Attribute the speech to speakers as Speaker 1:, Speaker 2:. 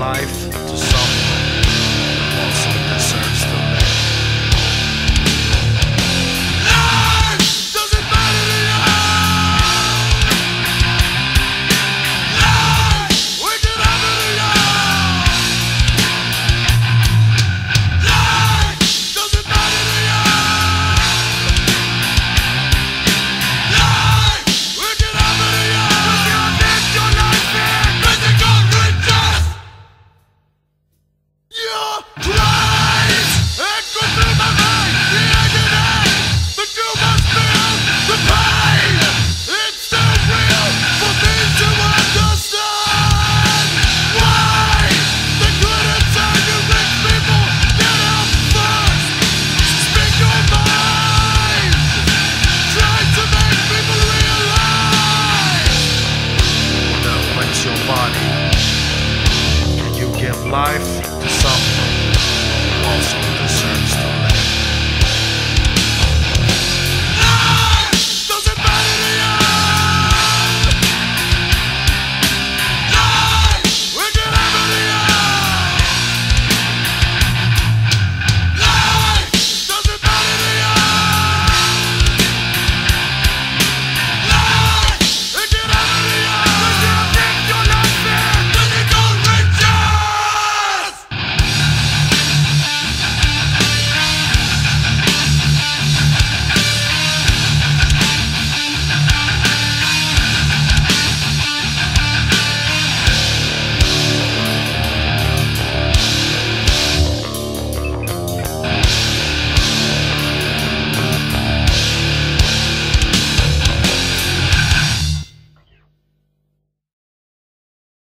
Speaker 1: life to someone who also deserves to live. Life doesn't matter to you. Life, we can have it to you. Life doesn't matter to you. Life, we can have it to you. Cause you live your life in physical riches. Your cries echo through my mind, the agony, but you must feel the pain. It's so real for me to understand why they couldn't tell you rich people get out first. Speak your mind, try to make people realize. Now when's your body? Can you give life to someone who also deserves to live?